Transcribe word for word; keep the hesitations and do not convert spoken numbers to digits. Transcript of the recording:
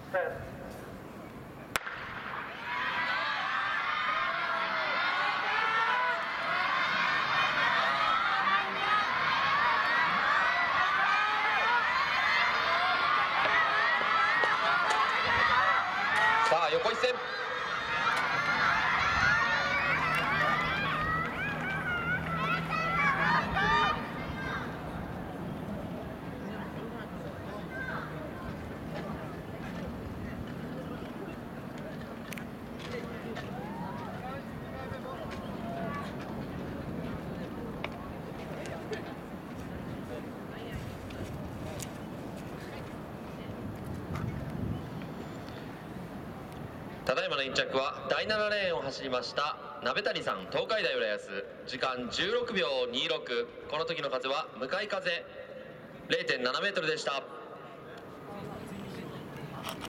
さあ横一線。ただいまのいっ着はだいななレーンを走りました鍋谷さん、東海大浦安、時間じゅうろくびょうにじゅうろく、この時の風は向かい風 れいてんななメートルでした。